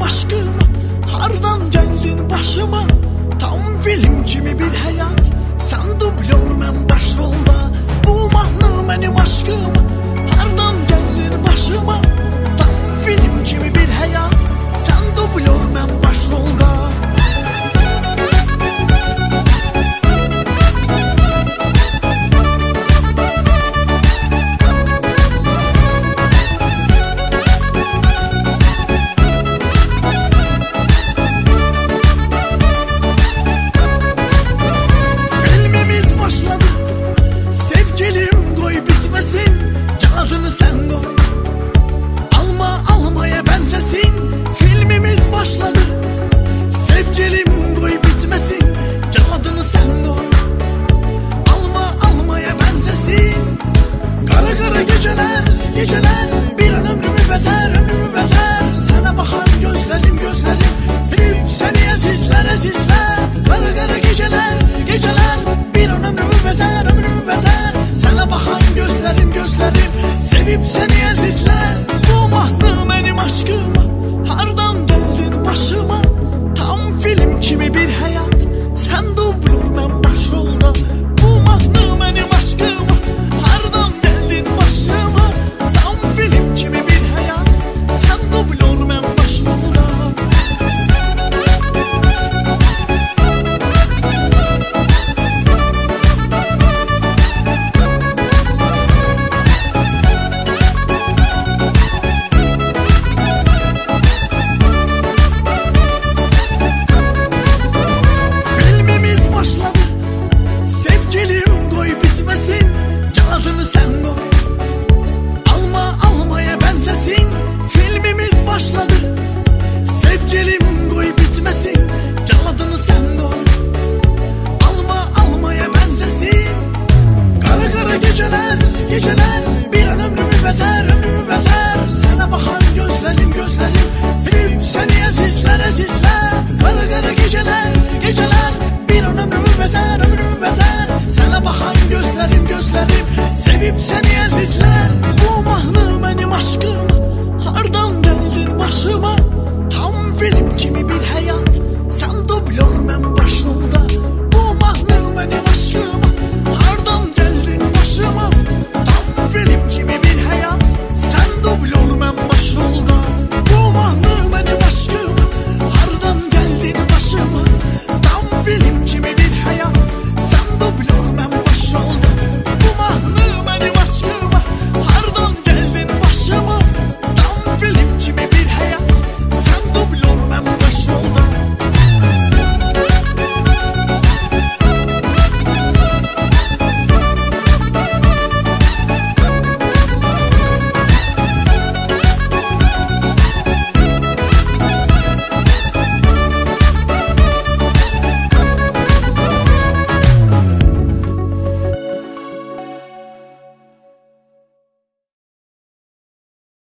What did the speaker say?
aşkım, hardan geldin başıma? Tam film kimi bir hayat, sen dublör men başrolda. Bu mahnı benim aşkım, hardan geldin başıma? Tam film kimi bir hayat, sen dublör men başrolda. Geceler bir an ömrümü bezer, ömrümü bezer. Sana bakan gözlerim, gözlerim sevip seni ezizler, ezizler. Kara kara geceler, geceler bir an ömrümü bezer, ömrümü bezer. Sana bakan gözlerim, gözlerim sevip seni ezizler. Bu mahnı benim aşkım, hardan geldin başıma? Tam film kimi bir hayat, sen dublör men başrolda. Bu mahnı benim aşkım, hardan geldin başıma? Film kimi bir hayat, sen dublör men başrolda. Filmimiz başladı, sevgilim koy bitmesin. Canadını sen koy, almaya benzesin. Filmimiz başladı, sevgilim koy bitmesin. Canadını sen koy, almaya benzesin. Kara kara geceler, geceler bir an ömrümü bezer, ömrümü bezer. Sana bakan gözlerim, gözlerim sevip seni ezizler, ezizler. Kara kara geceler, geceler bir an ömrümü bezer, ömrümü bezer. Sana bakan gözlerim, gözlerim sevip seni ezizler. Bu mahnı benim aşkım, hardan geldin başıma? Tam film kimi bir hayat, sen dublör men başrolda. Bu mahnı benim aşkım, hardan geldin başıma? Tam film kimi bir hayat, sen dublör men başrolda.